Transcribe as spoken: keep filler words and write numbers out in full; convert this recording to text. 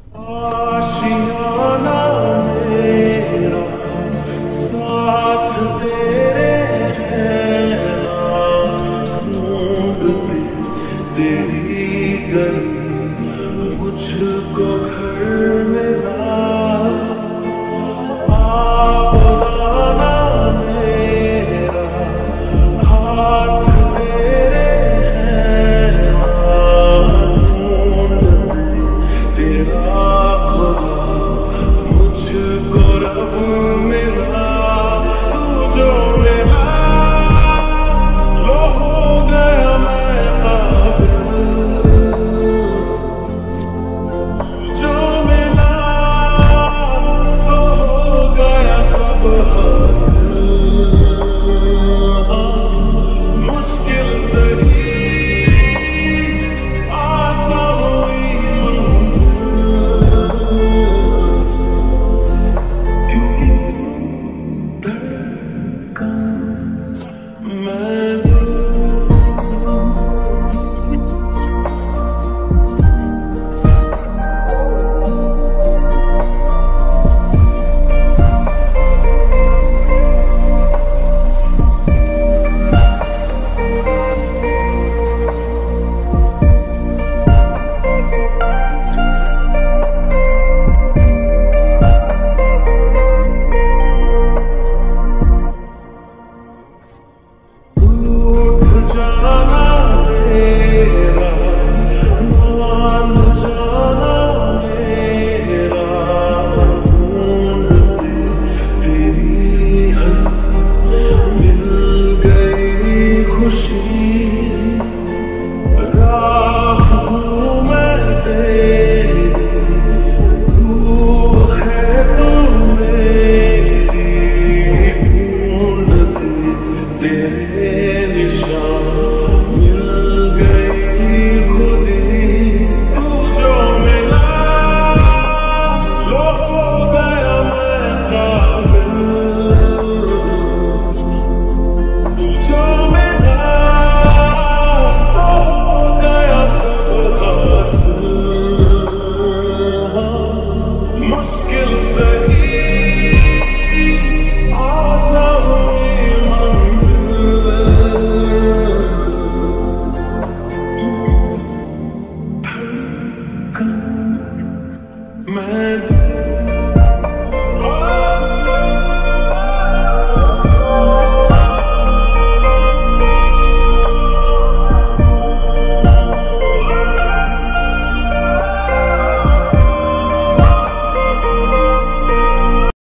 आशियाना मेरा साथ तेरे है ना, ढूंढती तेरी गली मुझको घर मिला। आ बुलाना मेरा हाथ तेरे है ना, ढूंढती तेरा मुझको रब मिला। तू जो मिला लो हो गया मैं काबिल, तू जो मिला तो हो गया सब हासिल। मुश्किल सही आसान हुई मंजिल, मैं जाना तेरा मान जाना मेरा, ढूंढते तेरी हंसी मिल गई खुशी। राह हूँ मैं तेरी, तू है तू मेरी, ढूंढते तेरे निशान मिल गई खुदी। तू जो मिला लो हो गया मैं काबिल, तू जो मिला तो हो गया सब हासिल। मुश्किल सही आसान हुई मंजिल, मैं